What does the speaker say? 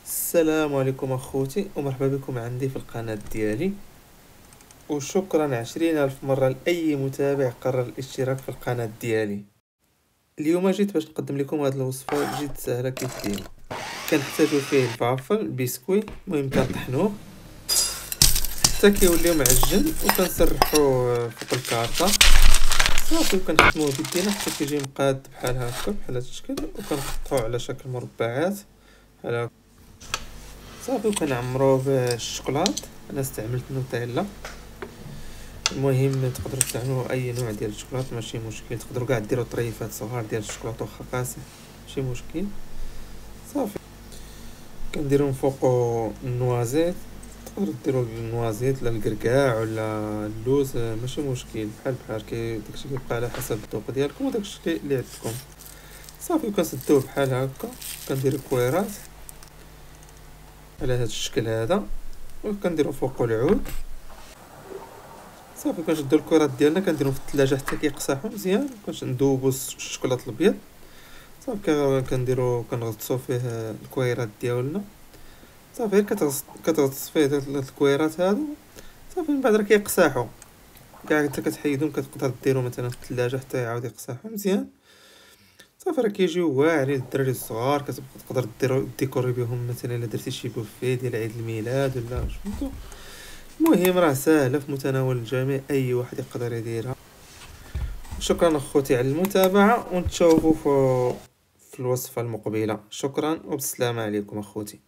السلام عليكم اخوتي ومرحبا بكم عندي في القناة ديالي. وشكرا 20,000 مرة لأي متابع قرر الاشتراك في القناة ديالي. اليوم جيت باش نقدم لكم هذه الوصفة جد سهلة كيف ديما. كنحتاجو فيه الفافل البسكوي، المهم كنطحنوه حتى كيوليو معجن وكنسرحوه فوق الكارطة صافي، وكنختموه بيدينا حتى كيجي مقاد بحال هكا بحال هذا الشكل، وكنقطعوه على شكل مربعات بحال هكا صافي، وكنعمروه بالشوكولات. انا استعملت نوتيلا، المهم تقدروا تستعملوا اي نوع ديال الشوكولات ماشي مشكل، تقدروا كاع ديروا طريفات صغار ديال الشوكولاته واخا قاسي ماشي مشكل صافي. كنديروا من فوقو النوازيت، تقدروا ديروا النوازيت لا الكركاع ولا اللوز ماشي مشكل، بحال داكشي كيبقى على حسب الذوق ديالكم وداكشي اللي عندكم صافي. وكنسدوه بحال هكا، كندير كويرات على هذا الشكل هذا، وكنديروا فوقو العود صافي. كنشدو الكرات ديالنا كنديرهم في الثلاجه حتى كيقصحوا مزيان، كنذوبوا الشوكولاط الابيض صافي. كنغطسوا فيه الكويرات ديالنا صافي، غير كتغطس فيه هاد الكويرات هادو صافي. من بعد راه كيقصحوا كاع، حتى كتحيدهم كتقدر ديرهم مثلا في الثلاجه حتى يعاود يقصحوا مزيان صافي. راه كيجيو واعرين للدراري الصغار، كتقدر ديكوري بهم مثلا الا درتي شي بوفيه ديال عيد الميلاد ولا فهمتو. المهم راه ساهله في متناول الجميع، اي واحد يقدر يديرها. شكرا اخوتي على المتابعه، ونتشوفوا في الوصفه المقبله. شكرا وبالسلامه عليكم اخوتي.